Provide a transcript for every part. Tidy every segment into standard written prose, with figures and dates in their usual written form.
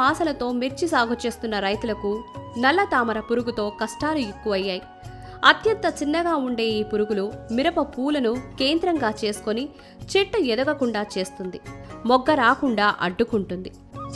ఆశలతో మిర్చి సాగు చేస్తున్న రైతులకు నల్ల తామర పురుగుతో కష్టాలు ఎక్కువయ్యాయి. అత్యంత చిన్నగా ఉండే ఈ పురుగులు మిరప పూలను కేంద్రంగా చేసుకొని చెట్టు ఎదగకుండా చేస్తుంది, మొగ్గ రాకుండా అడ్డుకుంటుంది.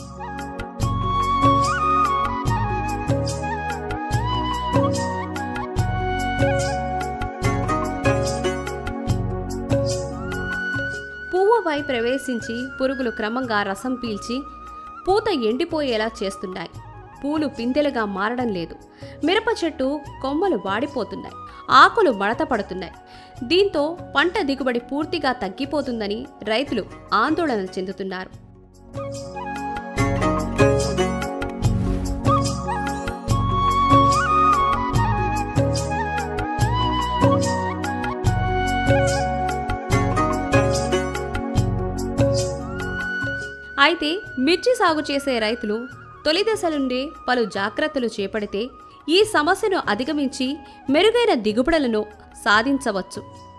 పువ్వుపై ప్రవేశించి పురుగులు క్రమంగా రసం పీల్చి పూత ఎండిపోయేలా చేస్తున్నాయి. పూలు పిందెలుగా మారడం లేదు. మిరప చెట్టు కొమ్మలు వాడిపోతున్నాయి, ఆకులు మడత పడుతున్నాయి. దీంతో పంట దిగుబడి పూర్తిగా తగ్గిపోతుందని రైతులు ఆందోళన చెందుతున్నారు. అయితే మిర్చి సాగు చేసే రైతులు తొలి దశ నుండి పలు జాగ్రత్తలు చేపడితే ఈ సమస్యను అధిగమించి మెరుగైన దిగుబడులను సాధించవచ్చు.